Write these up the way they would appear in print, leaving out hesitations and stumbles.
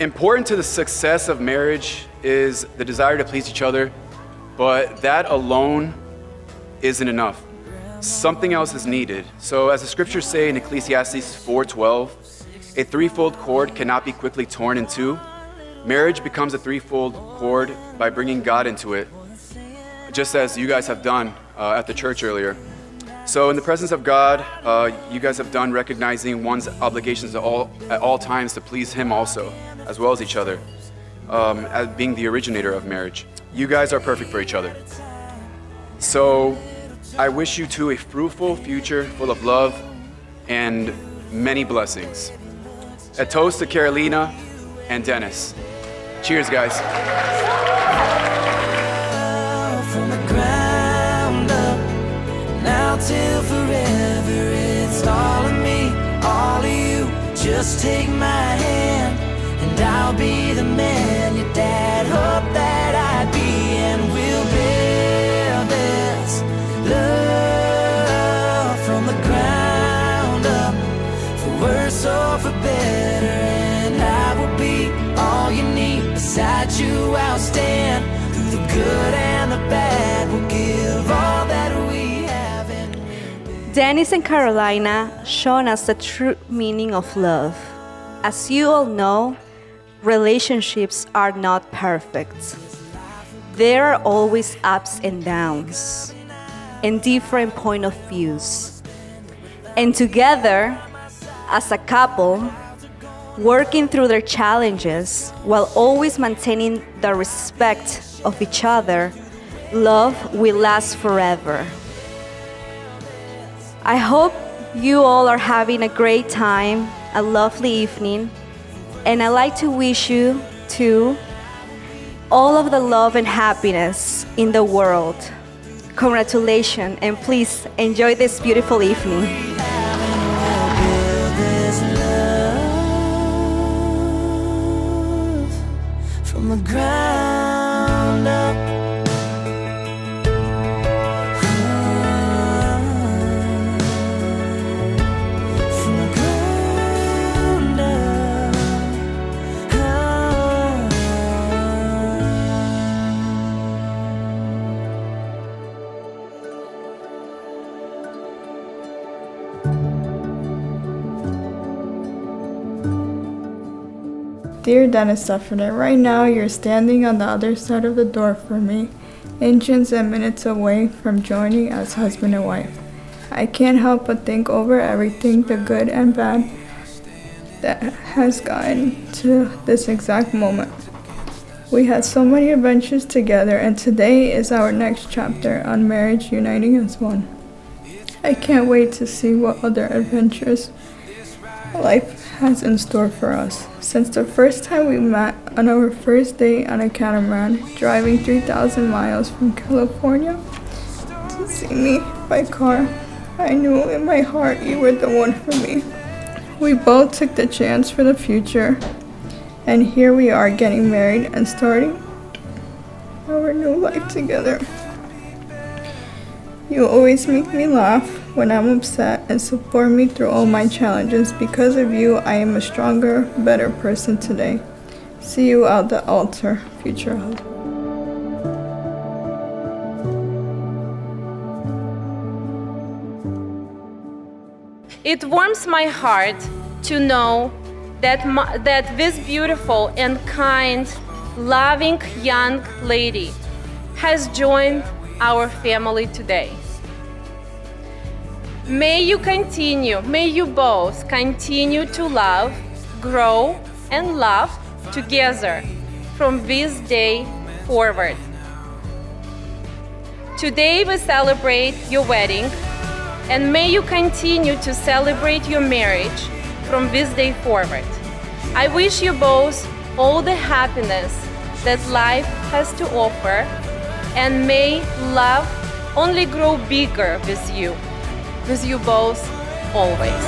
Important to the success of marriage is the desire to please each other, but that alone isn't enough. Something else is needed. So as the scriptures say in Ecclesiastes 4:12, a threefold cord cannot be quickly torn in two. Marriage becomes a threefold cord by bringing God into it, just as you guys have done at the church earlier. So in the presence of God, you guys have done recognizing one's obligations at all times to please Him also, as well as each other, as being the originator of marriage. You guys are perfect for each other. So I wish you two a fruitful future full of love and many blessings. A toast to Karolina and Dennis. Cheers, guys. From the ground up, now till forever, it's all of me, all of you. Just take my hand, and I'll be the man your dad hoped that I'd be, and we'll build this love from the ground up, for worse or for better, and I will be all you need. Beside you I'll stand, through the good and the bad, we'll give all that we have. And Dennis and Karolina shown us the true meaning of love. As you all know, relationships are not perfect. There are always ups and downs, and different point of views. And together, as a couple, working through their challenges while always maintaining the respect of each other, love will last forever. I hope you all are having a great time, a lovely evening, and I'd like to wish you too all of the love and happiness in the world. Congratulations, and please enjoy this beautiful evening. from the ground up. From the ground Dear Dennis Stefferner, right now you're standing on the other side of the door for me, inches and minutes away from joining as husband and wife. I can't help but think over everything, the good and bad, that has gotten to this exact moment. We had so many adventures together, and today is our next chapter on marriage uniting as one. I can't wait to see what other adventures life has in store for us. Since the first time we met on our first date on a catamaran, driving 3,000 miles from California to see me by car, I knew in my heart you were the one for me. We both took the chance for the future, and here we are getting married and starting our new life together. You always make me laugh when I'm upset and support me through all my challenges. Because of you, I am a stronger, better person today. See you at the altar, future husband. It warms my heart to know that this beautiful and kind, loving young lady has joined our family today. May you both continue to love, grow, and laugh together from this day forward. Today we celebrate your wedding, and may you continue to celebrate your marriage from this day forward. I wish you both all the happiness that life has to offer, and may love only grow bigger with you both always.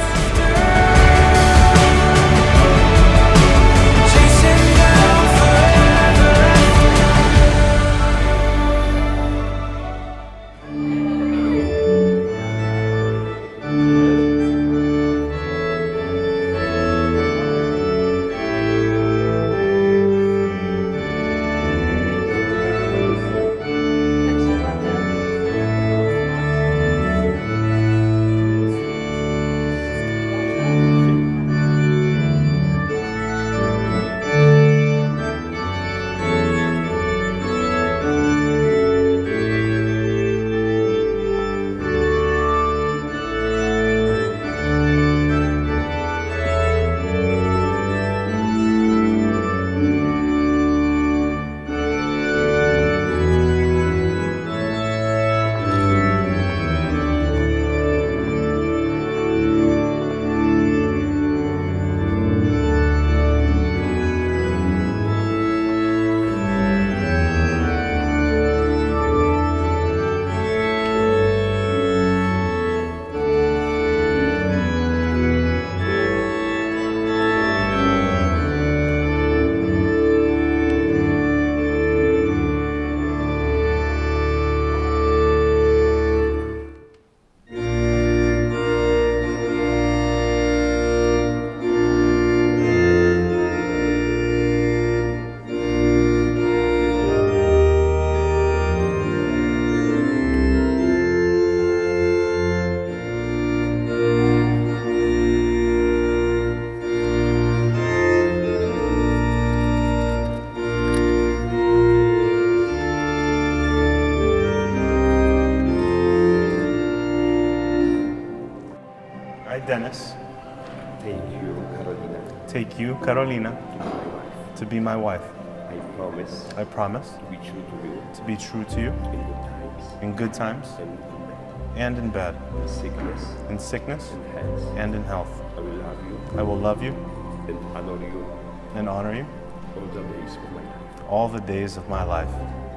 I, Dennis, take you, Karolina, take you, Karolina, to be my wife. to be my wife. I I promise to be true to you to be true to you in good times in good times and in bad, and in bad, in sickness in sickness and health. and in health. I will love you I will love you and honor you and honor you all the days of my life. all the days of my life.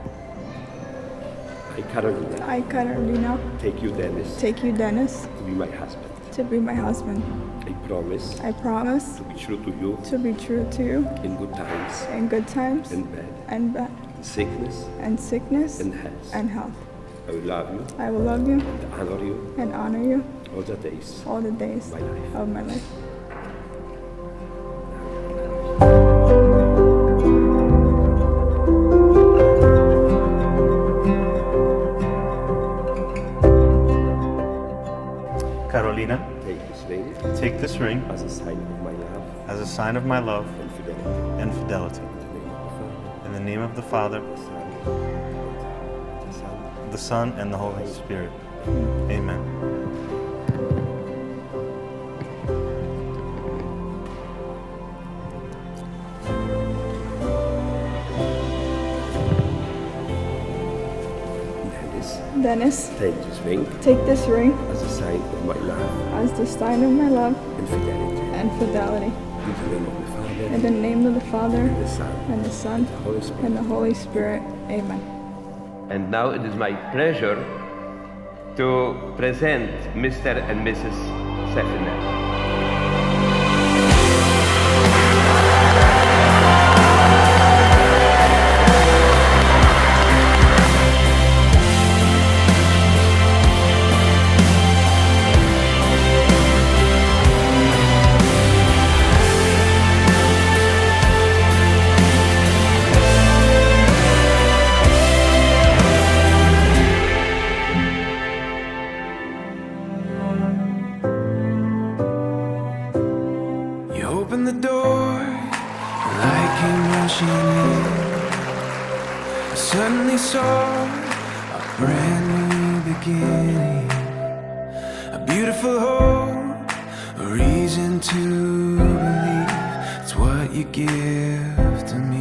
I, Karolina, I, Karolina, take you, Dennis, take you, Dennis, to be my husband. to be my husband. I promise I promise to be true to you to be true to you in good times in good times and bad, and bad, in sickness and sickness and health. and health. I will love you I will love you and honor you and honor you all the days all the days of my life. of my life. Carolina, Take this ring take this ring as a sign of my love as a sign of my love and fidelity. and fidelity. In the name of the Father, In the name of the Father, the Son, the Son, and the Holy Spirit. Amen. Dennis, Dennis, take this ring take this ring as a sign of my love as the sign of my love and fidelity. and fidelity. In the name of the Father, In the name of the Father, the Son, and the Son, the Holy Spirit. and the Holy Spirit. Amen. And now it is my pleasure to present Mr. and Mrs. Seffner. Open the door, light came rushing in. I suddenly saw a brand new beginning, a beautiful hope, a reason to believe. It's what you give to me.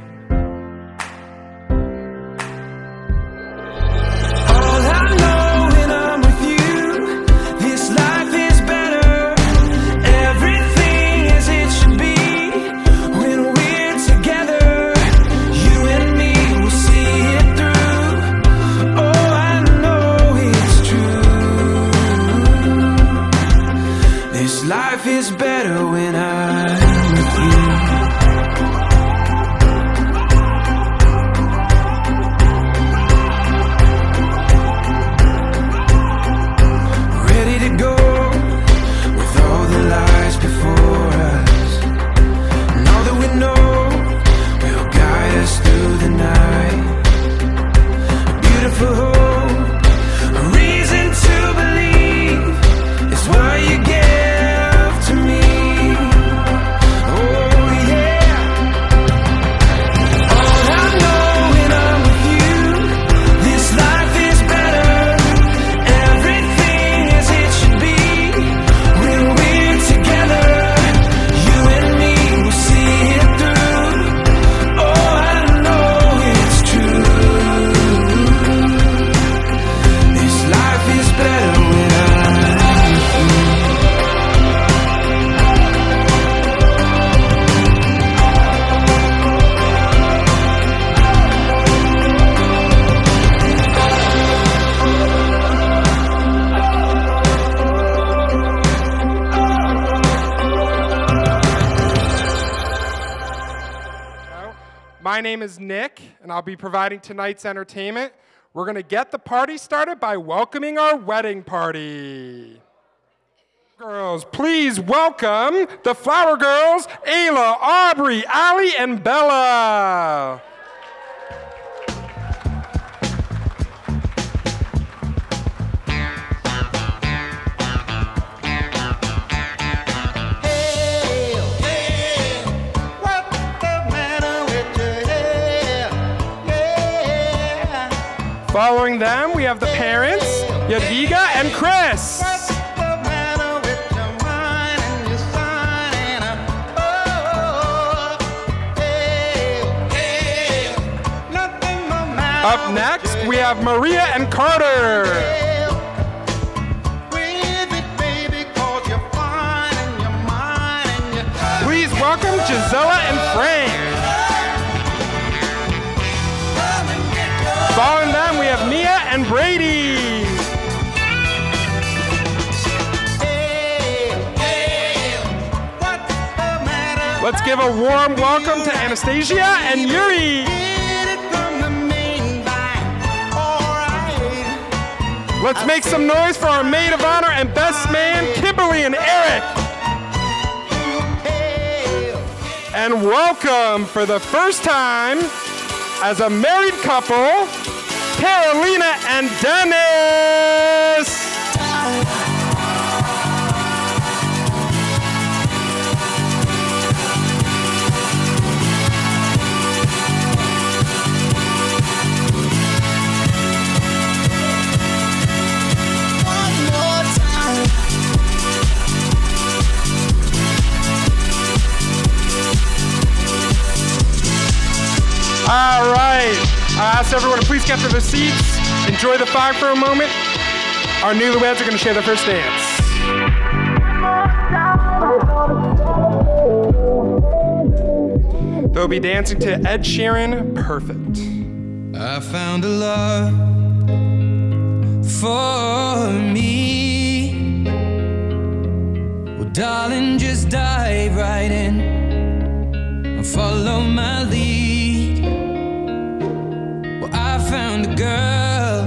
All I know when I'm with you, this life is better. Everything as it should be when we're together. You and me will see it through. Oh, I know it's true. This life is better when I'm with you. Ready to go with all the lies before us, and all that we know will guide us through the night. A beautiful hope, a reason to believe is what you give to me. Oh yeah. All I know when I'm with you, this life is better. Everything as it should be when we're together. You and me will see it through. Oh, I know it's true. This life is better when I'm with you. My name is Nick, and I'll be providing tonight's entertainment. We're going to get the party started by welcoming our wedding party. Girls, please welcome the Flower Girls, Ayla, Aubrey, Allie, and Bella. Following them, we have the parents, Yadviga and Chris. What's the matter with your Up next, we have Maria and Carter. Please welcome Gisela and Frank. Following them, we have Mia and Brady. Let's give a warm welcome to Anastasia and Yuri. Let's make some noise for our maid of honor and best man, Kimberly and Eric. And welcome for the first time as a married couple, Karolina and Dennis. All right, I asked everyone to please get to their seats, enjoy the fog for a moment. Our newlyweds are going to share their first dance. They'll be dancing to Ed Sheeran, Perfect. I found a love for me. Well, darling, just dive right in and follow my lead. I found a girl,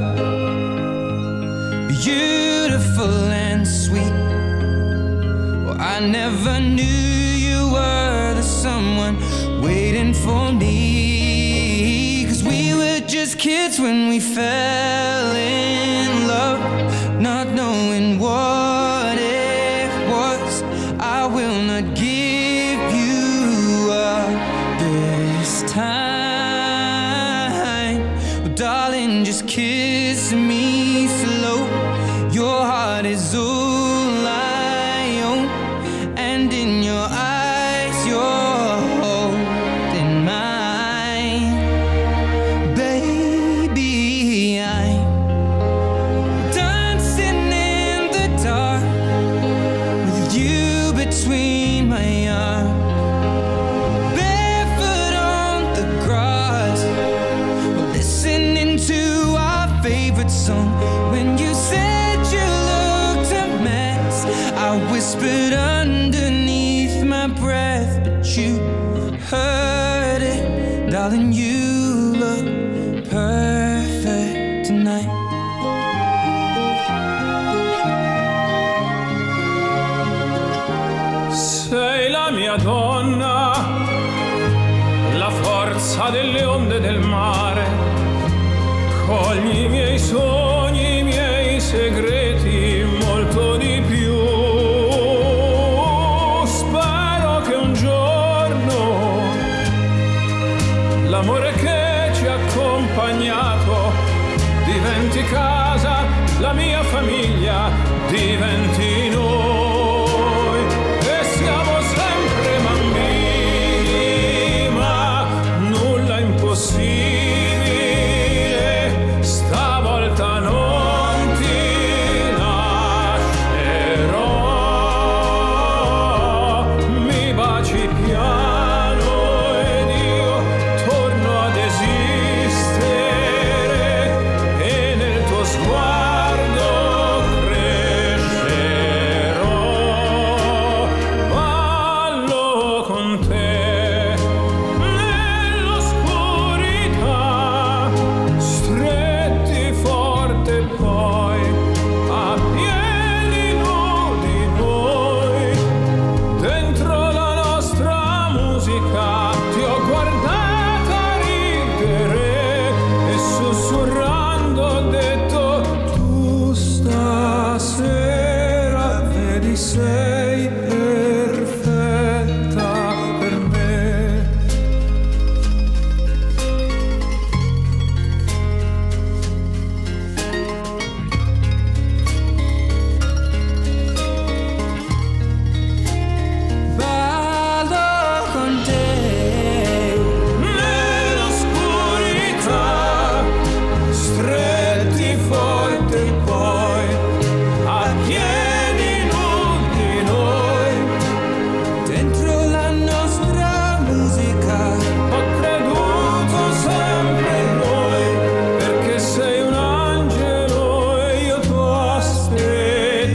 beautiful and sweet. Well, I never knew you were the someone waiting for me. 'Cause we were just kids when we fell in love, not knowing what it was. I will not give you up this time. Darling, just kiss me slow. Your heart is all I own, and in your eyes you're holding mine. Baby, I'm dancing in the dark with you between my arms, barefoot on the grass, listening to our favorite song. When you said you looked a mess, I whispered underneath my breath, but you heard it. Darling, you look perfect tonight. Sei la mia donna, la forza delle onde del mare. Cogli i miei sogni, i miei segreti, molto di più. Spero che un giorno l'amore che ci ha accompagnato diventi casa, la mia famiglia diventi noi. E siamo sempre bambini, ma nulla impossibile. Stavolta non ti lascerò. Mi baci piano ed io torno ad esistere, e nel tuo sguardo crescerò. Ballo con te nell'oscurità, stretti forte poi a piedi nudi noi. Dentro la nostra musica ti ho guardata ridere e sussurrando ho detto: tu stasera vedi sei perfetta per me. Ballo con te nell'oscurità,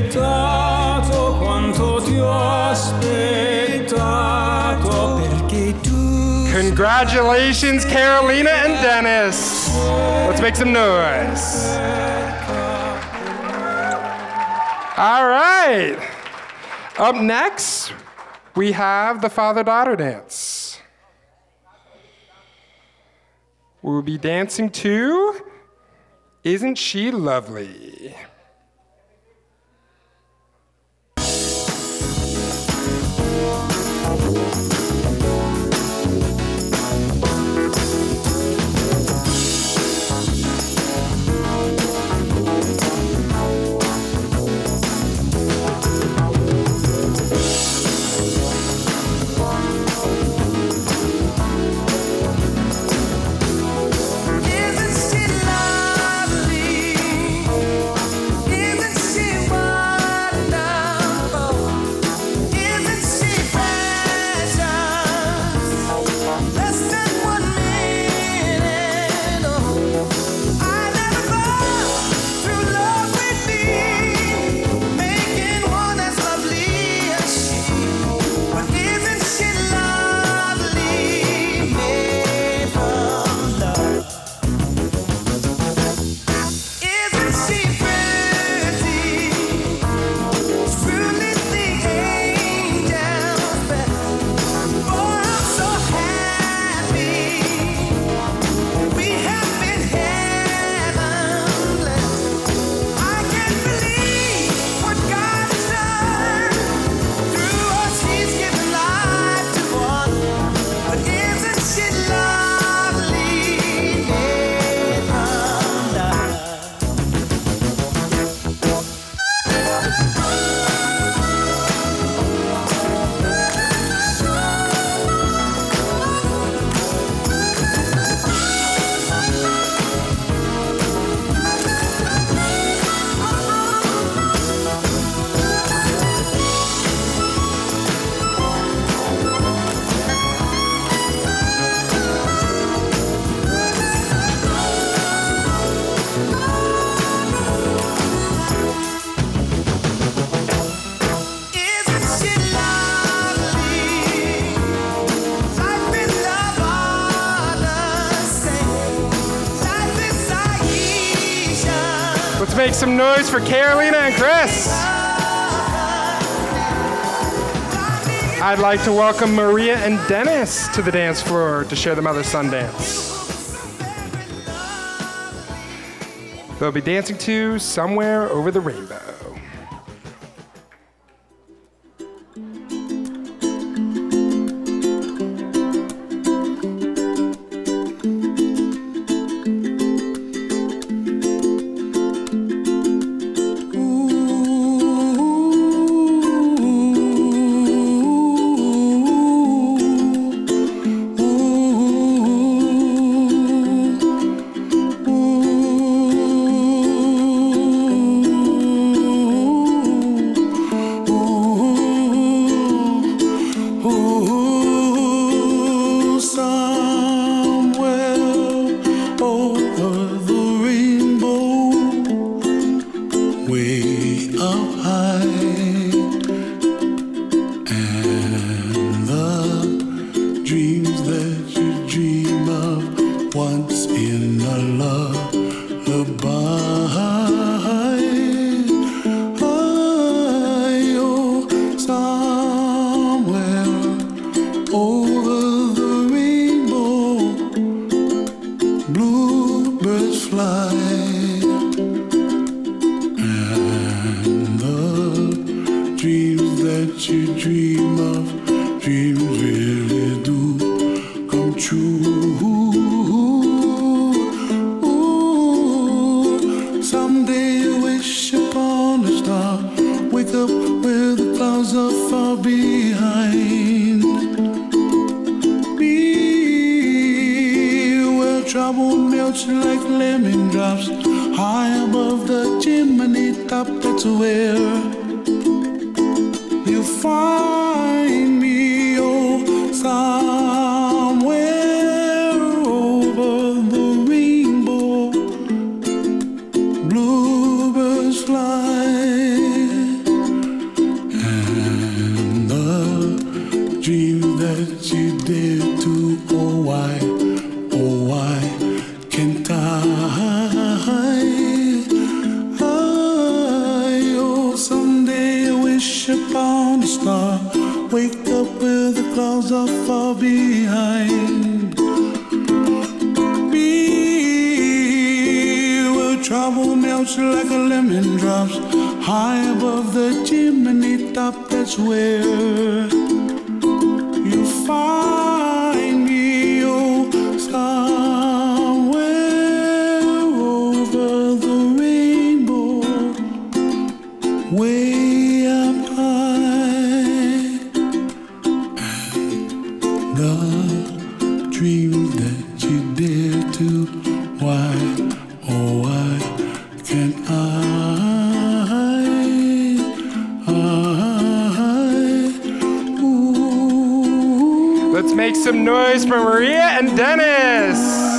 aspettato, quanto ti ho aspettato, perché tu. Congratulations, Karolina and Dennis. Let's make some noise. All right. Up next, we have the father-daughter dance. We'll be dancing to Isn't She Lovely? Make some noise for Karolina and Chris. I'd like to welcome Maria and Dennis to the dance floor to share the Mother's Son dance. They'll be dancing to Somewhere Over the Rainbow. Bluebirds fly. wish upon a star. Wake up where the clouds are far behind. Be where trouble melts like a lemon drops. High above the chimney top, that's where you find me. Oh, somewhere over the rainbow, way up high. And the dreams that you dare to, why, oh why can't Let's make some noise for Maria and Dennis.